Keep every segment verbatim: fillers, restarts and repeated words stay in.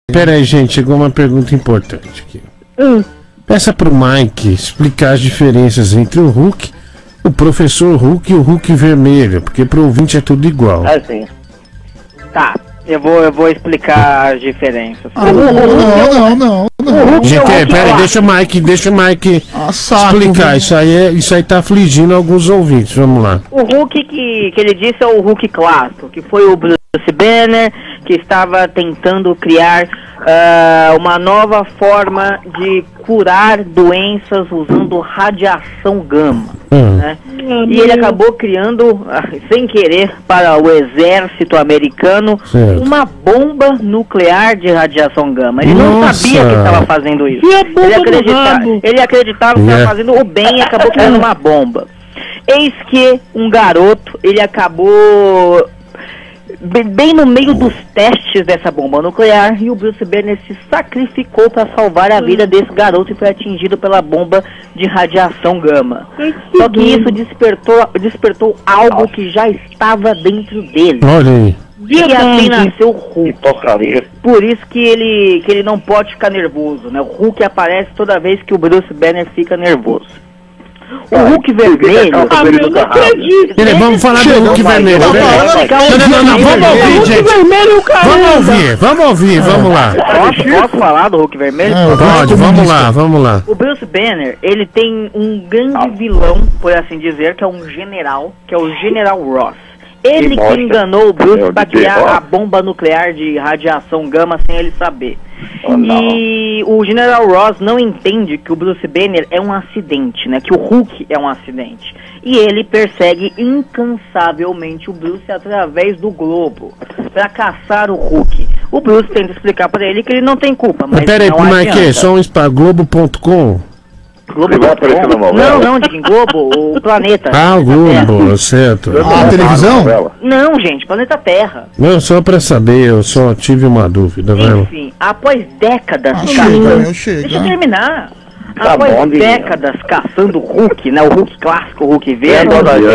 Pera aí, gente, chegou uma pergunta importante aqui. Hum. Peça pro Mike explicar as diferenças entre o Hulk, o Professor Hulk e o Hulk vermelho, porque pro ouvinte é tudo igual. Ah, sim. Tá, eu vou, eu vou explicar as diferenças. Ah, não, não, não, não. Gente, pera aí, deixa o Mike, deixa o Mike ah, saco, explicar. Isso aí, é, isso aí tá afligindo alguns ouvintes, vamos lá. O Hulk que, que ele disse é o Hulk clássico, que foi o Bruce Banner, que estava tentando criar uh, uma nova forma de curar doenças usando radiação gama. Hum. Né? E ele acabou criando, sem querer, para o exército americano, certo, uma bomba nuclear de radiação gama. Ele Nossa. não sabia que estava fazendo isso. Ele, acredita, ele acreditava que estava yeah. fazendo o bem e acabou criando uma bomba. Eis que um garoto, ele acabou bem no meio dos testes dessa bomba nuclear, e o Bruce Banner se sacrificou para salvar a vida desse garoto e foi atingido pela bomba de radiação gama. Só que isso despertou, despertou algo que já estava dentro dele. Olha aí. E assim nasceu o Hulk. Por isso que ele, que ele não pode ficar nervoso, né? O Hulk aparece toda vez que o Bruce Banner fica nervoso. O Hulk vermelho... Ah, eu não acredito. Ele, vamos falar do Hulk vermelho. Não, não, não, não, vamos ouvir, gente. Vamos ouvir, vamos ouvir, vamos lá. Posso, posso falar do Hulk vermelho? Pode, vamos lá, vamos lá. O Bruce Banner, ele tem um grande vilão, por assim dizer, que é um general, que é o General Ross. Ele que enganou o Bruce para criar a bomba nuclear de radiação gama sem ele saber. Oh, e o General Ross não entende que o Bruce Banner é um acidente, né? Que o Hulk é um acidente. E ele persegue incansavelmente o Bruce através do globo para caçar o Hulk. O Bruce tenta explicar para ele que ele não tem culpa, mas, mas peraí, não adianta. Peraí, só um para Globo ponto com? Globo não, não, de Globo, o planeta. Ah, o Globo, certo. Ah, a televisão? Não, gente, planeta Terra. Não, só pra saber, eu só tive uma dúvida, velho. Enfim, após décadas ah, caçando... chega, Deixa eu terminar. Tá após bom, décadas caçando o Hulk, né, o Hulk clássico, o Hulk verde,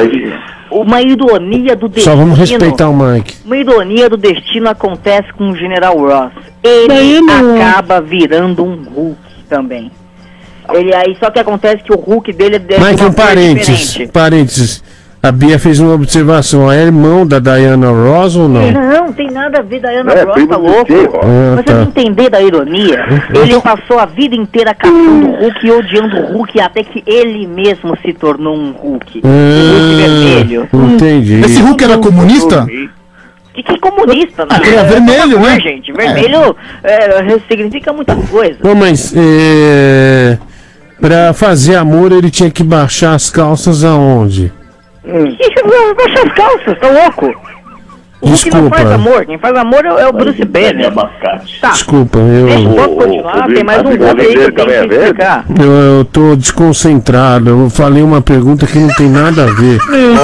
uma ironia do destino... Só vamos respeitar o Mike. Uma ironia do destino acontece com o General Ross. Ele acaba virando um Hulk também. Ele aí, só que acontece que o Hulk dele é Mike, um parênteses, parênteses. A Bia fez uma observação. É irmão da Diana Ross ou não? Não, não tem nada a ver. Diana é, Ross tá louco. Ah, Você tá. não entender da ironia. Ele passou a vida inteira caçando o Hulk e odiando o Hulk até que ele mesmo se tornou um Hulk. Ah, o Hulk vermelho. Entendi. Esse Hulk era comunista? Que, que comunista, né? Ah, é vermelho, é, né? Gente, vermelho é. É, significa muita coisa. Não, mas é... pra fazer amor ele tinha que baixar as calças aonde? Hum. Baixar as calças, tá louco? O Hulk não faz amor, quem faz amor é o Bruce Banner. Tá. Desculpa, eu... Deixa, posso continuar? Tem mais um Hulk aí que eu tenho que explicar. Eu, eu tô desconcentrado, eu falei uma pergunta que não tem nada a ver.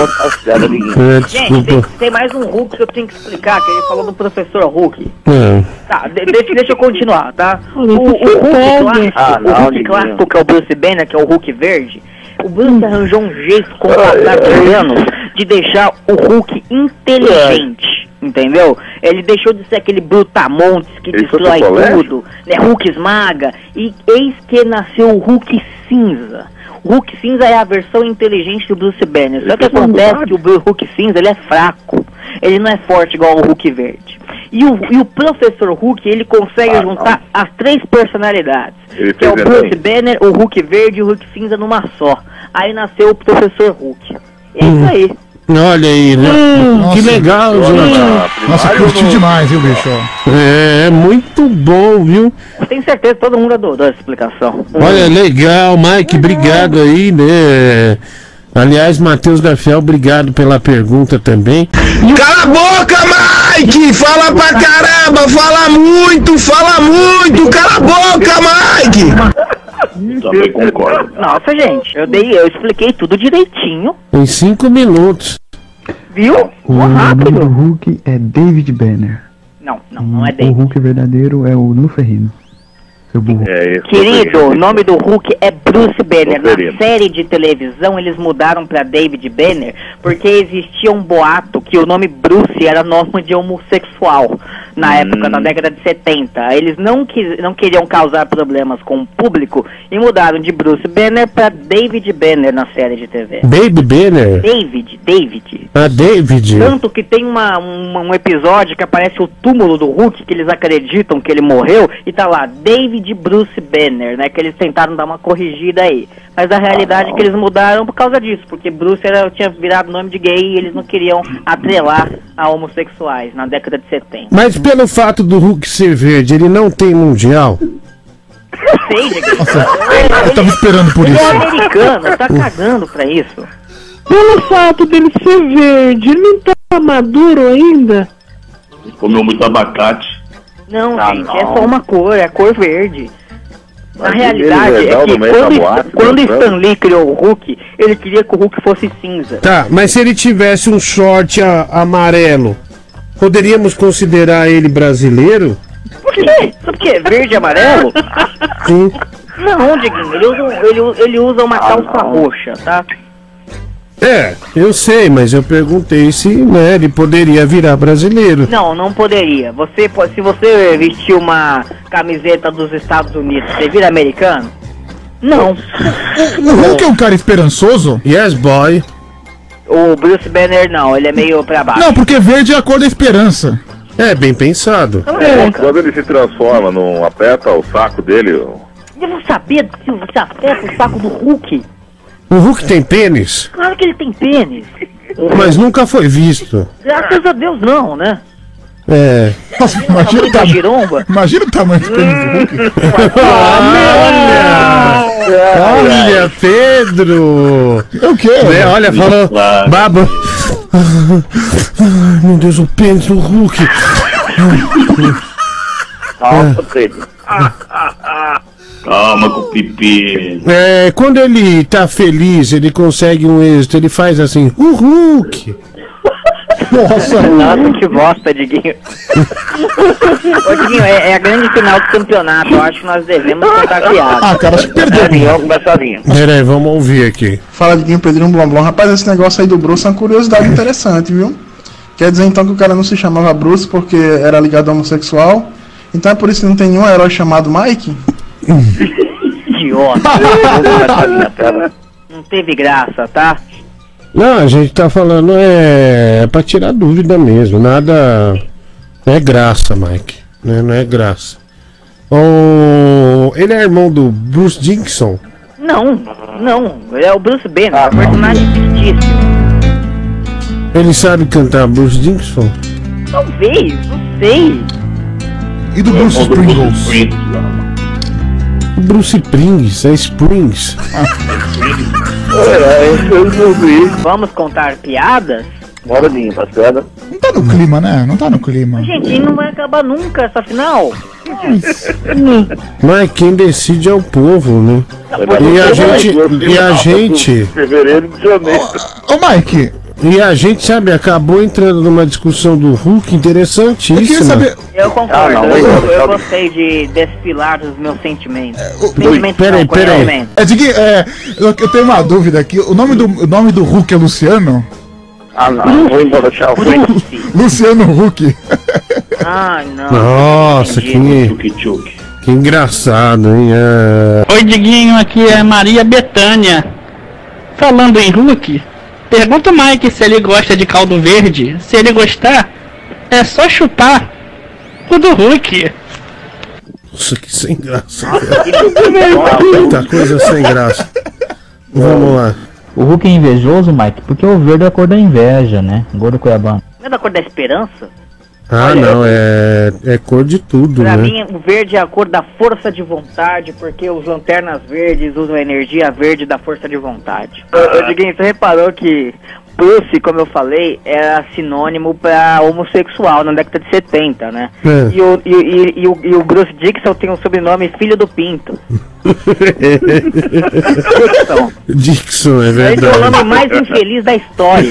é, desculpa. Gente, tem, tem mais um Hulk que eu tenho que explicar, que ele falou do Professor Hulk. É. Tá, de, deixa, deixa eu continuar, tá? O, o Hulk clássico, ah, não, o Hulk clássico, que é o Bruce Banner, que é o Hulk verde, o Bruce arranjou um jeito com o passar dos anos de deixar o Hulk inteligente, entendeu? Ele deixou de ser aquele brutamontes que ele destrói tudo, né? Hulk esmaga, e eis que nasceu o Hulk cinza. O Hulk cinza é a versão inteligente do Bruce Banner, só que acontece que o Hulk cinza ele é fraco, ele não é forte igual o Hulk verde. E o, e o Professor Hulk, ele consegue ah, juntar não. as três personalidades, ele que é o Bruce Banner, o Hulk verde e o Hulk cinza numa só. Aí nasceu o Professor Hulk. É hum. isso aí. Olha aí, né? Hum, que legal, gente. Hum. Nossa, curti demais, viu, bicho? É, muito bom, viu? Tenho certeza que todo mundo adorou essa explicação. Olha, legal, Mike, obrigado aí, né? Aliás, Matheus Garfiel, obrigado pela pergunta também. Cala a boca, Mike! Fala pra caramba! Fala muito! Fala muito! Cala a boca, Mike! Também concordo. Nossa, gente, eu dei, eu expliquei tudo direitinho. Em cinco minutos. Viu? O nome do Hulk é David Banner. Não, não, não é David. O Hulk verdadeiro é o Luferrino. É, Querido, o nome do Hulk é Bruce Banner. Na série de televisão eles mudaram pra David Banner porque existia um boato que o nome Bruce era nome de homossexual. na hum. época da década de setenta. Eles não, quis, não queriam causar problemas com o público e mudaram de Bruce Banner para David Banner na série de T V. Baby Banner? David, David. Ah, David. Tanto que tem uma, uma, um episódio que aparece o túmulo do Hulk, que eles acreditam que ele morreu, e tá lá, David Bruce Banner, né, que eles tentaram dar uma corrigida aí. Mas a realidade é que eles mudaram por causa disso, porque Bruce era, tinha virado nome de gay e eles não queriam atrelar a homossexuais na década de setenta. Mas pelo fato do Hulk ser verde, ele não tem mundial? Eu sei, gente. Nossa, eu tava esperando por Ele isso. é americano, tá cagando pra isso. Pelo fato dele ser verde, ele não tá maduro ainda? Comeu muito abacate. Não, Ah, gente, não. é só uma cor, é a cor verde. Na Mas realidade ele é é que no meio da quando, boate, quando dançando. Stan Lee criou o Hulk, ele queria que o Hulk fosse cinza. Tá, mas se ele tivesse um short a- amarelo, poderíamos considerar ele brasileiro? Por quê? Por quê? Verde e amarelo? Sim. Não, Diguinho, ele usa, um- ele, usa- ele usa uma calça roxa, tá? É, eu sei, mas eu perguntei se, né, ele poderia virar brasileiro. Não, não poderia. Você, po- se você vestir uma camiseta dos Estados Unidos, você vira americano? Não. O Hulk é um cara esperançoso? Yes, boy. O Bruce Banner não, ele é meio pra baixo. Não, porque verde é a cor da esperança. É, bem pensado. Cala a boca. Quando ele se transforma, não aperta o saco dele. Eu vou saber se você aperta o saco do Hulk. O Hulk tem pênis, Claro que ele tem pênis. mas nunca foi visto. Graças a Deus não, né? É. Nossa, imagina o, Tamanho da tamanho, giromba. imagina o tamanho do pênis do Hulk. Olha, Pedro! É o quê? É, olha, falou. Claro. Baba. Ai, meu Deus, o pênis do Hulk. Nossa, Pedro. Calma com o pipi. É, quando ele tá feliz, ele consegue um êxito, ele faz assim, o Hulk. Nossa, Nossa, que bosta, Diguinho. Ô, Diguinho, é, é a grande final do campeonato. Eu acho que nós devemos contar piada. ah, cara, acho que perdeu. Vamos começar sozinho. Pera aí, vamos ouvir aqui. Fala Diguinho, Pedrinho, Blom Blom. Rapaz, esse negócio aí do Bruce é uma curiosidade interessante, viu? Quer dizer então que o cara não se chamava Bruce porque era ligado ao homossexual? Então é por isso que não tem nenhum herói chamado Mike? Idiota. Vamos começar a minha tela. Não teve graça, tá? Não, a gente tá falando é, é pra tirar dúvida mesmo, nada. Não é graça, Mike. Né? Não é graça. O... Ele é irmão do Bruce Dickinson. Não, não. Ele é o Bruce Banner, é um personagem fictício. Ele sabe cantar Bruce Dickinson? Talvez, não sei. E do Bruce Springsles? O Bruce Springs, é Springs. É, eu não vi. Vamos contar piadas? Bora, Dinho, tá certo? Não tá no clima, né? Não tá no clima. Gente, não vai acabar nunca essa final. Mas quem decide é o povo, né? E a gente. E a gente. Fevereiro de janeiro. Ô, Mike, E a gente, sabe, acabou entrando numa discussão do Hulk eu queria interessantíssima. saber. Eu concordo, Ah, não, eu, eu- eu gostei de desfilar os meus sentimentos. o- Sentimentos peraí, não, peraí. conhecimentos. É, Diguinho, é, eu, eu tenho uma dúvida aqui. O nome do, o nome do Hulk é Luciano? Ah, não, vou embora, tchau. Bruce. Luciano Hulk. Ai, não. Nossa, Entendi. que, Tchuki, tchuki. que engraçado, hein? É... Oi, Diguinho, aqui é Maria Bethânia. Falando em Hulk, pergunta o Mike se ele gosta de caldo verde. Se ele gostar, é só chupar o do Hulk. Nossa, que sem graça. Muita coisa sem graça. Vamos lá. O Hulk é invejoso, Mike, porque o verde é a cor da inveja, né? Gordo Cuiabano. Não é da cor da esperança? Ah, não, é, é cor de tudo, Pra né? mim, o verde é a cor da força de vontade, porque os lanternas verdes usam a energia verde da força de vontade. Ô, Diguinho, você reparou que Bruce, como eu falei, era sinônimo pra homossexual na década de setenta, né? É. E, o, e, e, e, o, e o Bruce Dixon tem o sobrenome Filho do Pinto. Dixon. Dixon, é Esse é o verdade. nome mais infeliz da história.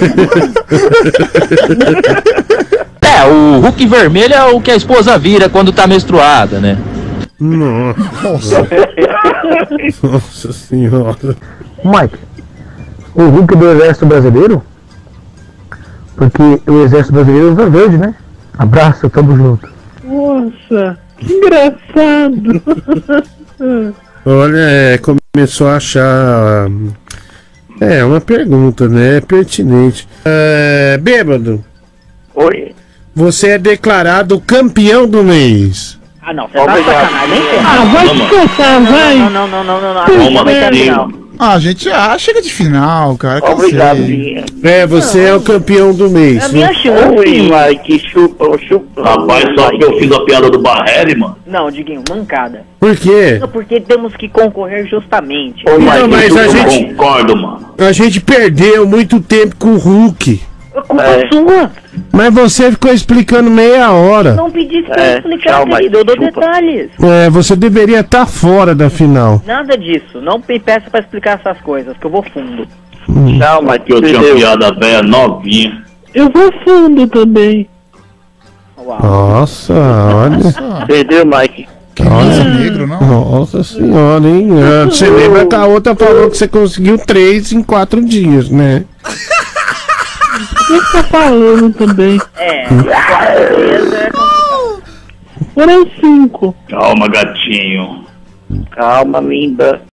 É, o Hulk vermelho é o que a esposa vira quando tá menstruada, né? Nossa. Nossa senhora. Mike, o Hulk do Exército Brasileiro? Porque o Exército Brasileiro usa verde, né? Abraço, tamo junto. Nossa, que engraçado. Olha, é, começou a achar. É, uma pergunta, né? Pertinente. É, bêbado. Oi. Você é declarado campeão do mês. Ah, não, você tá de sacanagem, hein? Ah, vai descansar, vai. Não, não, não, não, não, não. Toma, Não, Marquinho. Ah, gente, ah, chega de final, cara. cansei. Obrigado, Dinho. É, você é o campeão do mês. É a minha né? chance. Oi, Mike, chupa, chupa. Rapaz, só que eu fiz a piada do Barreri, mano. Não, Diguinho, mancada. Por quê? Não, porque temos que concorrer justamente. Ô, Mike, Não, mas a Eu gente, concordo, mano. a gente perdeu muito tempo com o Hulk. A culpa É. sua. Mas você ficou explicando meia hora. Não pedisse pra É, eu explicar, tchau, Mike, querido. Eu dou desculpa. detalhes. É, você deveria estar fora da final. Nada disso. Não me peça pra explicar essas coisas, que eu vou fundo. Tchau, Mike. Que eu tinha Perdeu. piada velha novinha. Eu vou fundo também. Uau. Nossa, olha. Perdeu, Mike. Que isso, negro, não? Nossa senhora, hein? Ah, Você lembra que a outra falou que você conseguiu três em quatro dias, né? O que você tá falando também? É, com certeza é complicado. Foram cinco. Calma, gatinho. Calma, linda.